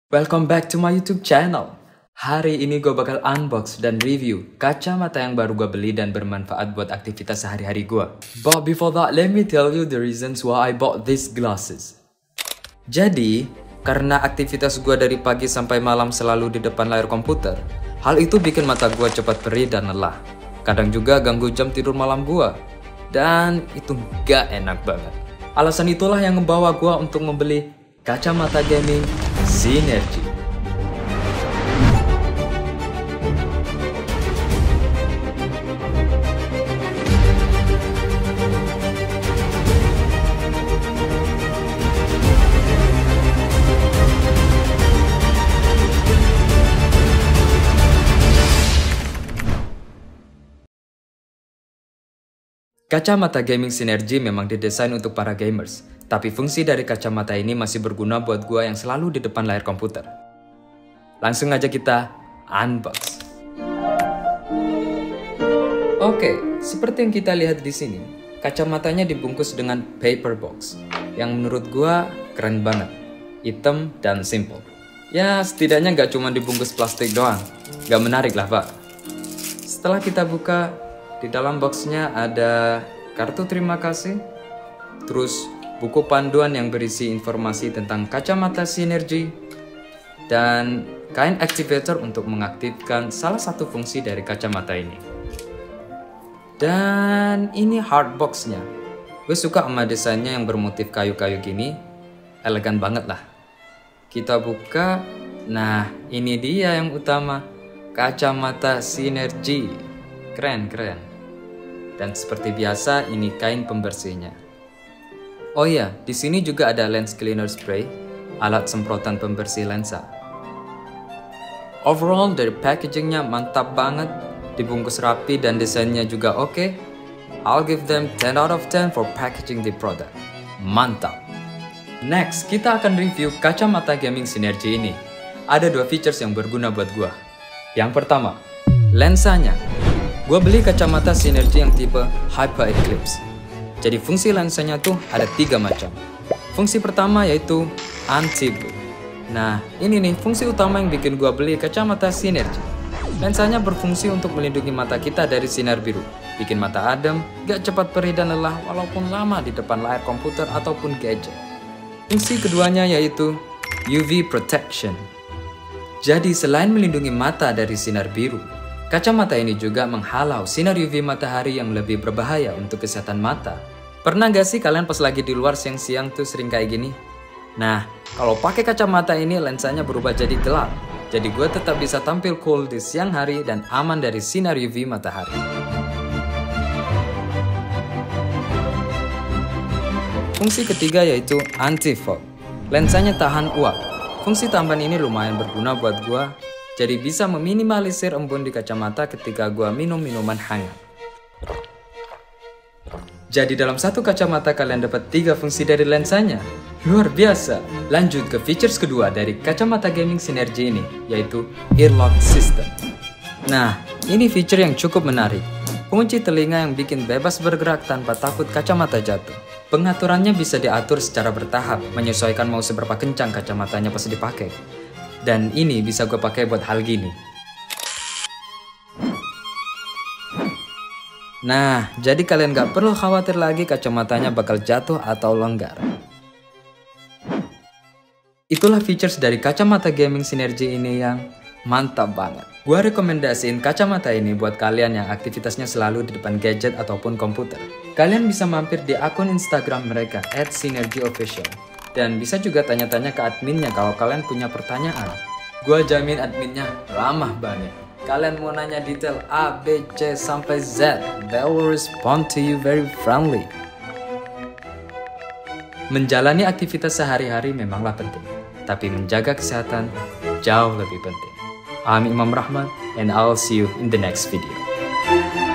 Welcome back to my YouTube channel. Hari ini gue bakal unbox dan review kacamata yang baru gue beli dan bermanfaat buat aktivitas sehari-hari gue. But before that, let me tell you the reasons why I bought these glasses. Jadi, karena aktivitas gue dari pagi sampai malam selalu di depan layar komputer, hal itu bikin mata gue cepat perih dan lelah. Kadang juga ganggu jam tidur malam gue. Dan itu gak enak banget. Alasan itulah yang membawa gue untuk membeli kacamata gaming Synergy. Kacamata gaming Synergy memang didesain untuk para gamers, tapi fungsi dari kacamata ini masih berguna buat gua yang selalu di depan layar komputer. Langsung aja kita unbox. Oke, seperti yang kita lihat di sini, kacamatanya dibungkus dengan paper box, yang menurut gua keren banget, hitam dan simple. Ya, setidaknya nggak cuma dibungkus plastik doang, nggak menarik lah pak. Setelah kita buka, di dalam boxnya ada kartu terima kasih, terus buku panduan yang berisi informasi tentang kacamata Synergy, dan kain activator untuk mengaktifkan salah satu fungsi dari kacamata ini. Dan ini hard boxnya. Gue suka sama desainnya yang bermotif kayu-kayu gini, elegan banget lah. Kita buka, nah ini dia yang utama, kacamata Synergy. Keren. Dan seperti biasa, ini kain pembersihnya. Oh iya, di sini juga ada lens cleaner spray, alat semprotan pembersih lensa. Overall, dari packagingnya mantap banget, dibungkus rapi dan desainnya juga oke. I'll give them 10 out of 10 for packaging the product. Mantap! Next, kita akan review kacamata gaming Synergy ini. Ada dua features yang berguna buat gua. Yang pertama, lensanya. Gue beli kacamata Synergy yang tipe Hyper Eclipse. Jadi fungsi lensanya tuh ada 3 macam. Fungsi pertama yaitu anti-blur. Nah, ini nih fungsi utama yang bikin gue beli kacamata Synergy. Lensanya berfungsi untuk melindungi mata kita dari sinar biru, bikin mata adem, gak cepat perih dan lelah walaupun lama di depan layar komputer ataupun gadget. Fungsi keduanya yaitu UV Protection. Jadi selain melindungi mata dari sinar biru, kacamata ini juga menghalau sinar UV matahari yang lebih berbahaya untuk kesehatan mata. Pernah gak sih kalian pas lagi di luar siang-siang tuh sering kayak gini? Nah, kalau pakai kacamata ini lensanya berubah jadi gelap. Jadi gue tetap bisa tampil cool di siang hari dan aman dari sinar UV matahari. Fungsi ketiga yaitu anti-fog. Lensanya tahan uap. Fungsi tambahan ini lumayan berguna buat gue. Jadi bisa meminimalisir embun di kacamata ketika gua minum minuman hangat. Jadi dalam satu kacamata kalian dapat 3 fungsi dari lensanya. Luar biasa. Lanjut ke features kedua dari kacamata gaming Synergy ini, yaitu ear lock system. Nah, ini feature yang cukup menarik. Pengunci telinga yang bikin bebas bergerak tanpa takut kacamata jatuh. Pengaturannya bisa diatur secara bertahap, menyesuaikan mau seberapa kencang kacamatanya pas dipakai. Dan ini bisa gue pakai buat hal gini. Nah, jadi kalian gak perlu khawatir lagi kacamatanya bakal jatuh atau longgar. Itulah features dari kacamata gaming Synergy ini yang mantap banget. Gue rekomendasiin kacamata ini buat kalian yang aktivitasnya selalu di depan gadget ataupun komputer. Kalian bisa mampir di akun Instagram mereka @synergyofficial. Dan bisa juga tanya-tanya ke adminnya kalau kalian punya pertanyaan. Gua jamin adminnya ramah banget. Kalian mau nanya detail A, B, C, sampai Z, they will respond to you very friendly. Menjalani aktivitas sehari-hari memanglah penting, tapi menjaga kesehatan jauh lebih penting. I'm Imam Rahman, and I'll see you in the next video.